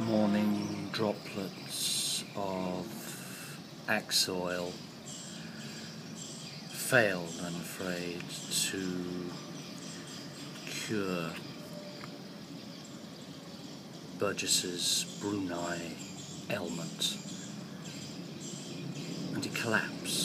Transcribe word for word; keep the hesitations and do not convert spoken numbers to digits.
morning droplets of axe oil failed, I'm afraid, to cure Burgess's Brunei ailment, and he collapsed